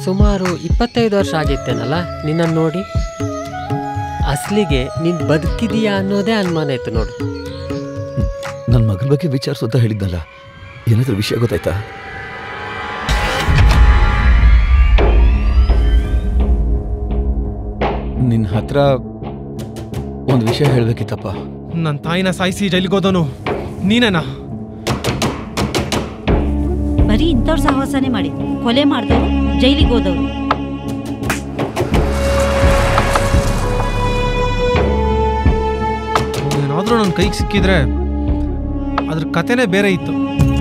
ಸುಮಾರು 25 ವರ್ಷ ಆಗಿತ್ತೇನಲ್ಲ ನಿನ್ನನ್ನು ನೋಡಿ. ಅಸಲಿಗೆ ನೀನು ಬದುಕಿದೀಯಾ ಅನ್ನೋದೇ ಅನುಮಾನ ಇತ್ತು ನೋಡು. ನನ್ನ ಮಗನ ಬಗ್ಗೆ ವಿಚಾರಿಸುತ್ತಾ ಹೇಳಿದ್ನಲ್ಲ, ಏನಾದರೂ ವಿಷಯ ಗೊತ್ತಾಯ್ತಾ? ನಿನ್ನ ಹತ್ರ ಒಂದು ವಿಷಯ ಹೇಳಬೇಕಿತ್ತಪ್ಪ. ನನ್ನ ತಾಯಿನ ಸಾಯಿಸಿ ಜೈಲಿಗೆ ಹೋದವನು ನೀನೇನಾ? ಬರೀ ಇಂಥವ್ರ ಸಾಹಸನೇ ಮಾಡಿ ಕೊಲೆ ಮಾಡಿದವರು, ಜೈಲಿಗೆ ಹೋದವರು. ಏನಾದರೂ ನನ್ನ ಕೈಗೆ ಸಿಕ್ಕಿದ್ರೆ ಅದ್ರ ಕಥೆನೇ ಬೇರೆ ಇತ್ತು.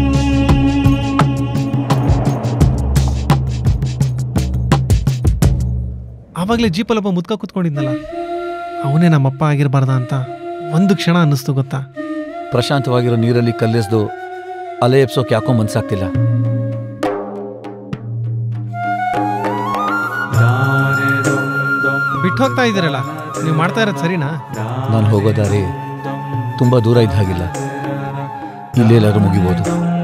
ಆವಾಗಲೇ ಜೀಪಲ್ಲೊಬ್ಬ ಮುದ್ಕ ಕೂತ್ಕೊಂಡಿದ್ನಲ್ಲ, ಅವನೇ ನಮ್ಮಪ್ಪ ಆಗಿರಬಾರ್ದ ಅಂತ ಒಂದು ಕ್ಷಣ ಅನ್ನಿಸ್ತು ಗೊತ್ತಾ? ಪ್ರಶಾಂತವಾಗಿರೋ ನೀರಲ್ಲಿ ಕಲ್ಲೆಸ್ದು ಅಲೆ ಎಪ್ಸೋಕೆ ಯಾಕೋ ಮನ್ಸಾಗ್ತಿಲ್ಲ. ಬಿಟ್ಟು ಹೋಗ್ತಾ ಇದ್ದೀರಲ್ಲ, ನೀವು ಮಾಡ್ತಾ ಇರೋದು ಸರಿನಾ? ನಾನು ಹೋಗೋ ದಾರಿ ತುಂಬ ದೂರ ಇದ್ದ ಹಾಗಿಲ್ಲ, ಇಲ್ಲೇ ಎಲ್ಲರೂ ಮುಗಿಬೋದು.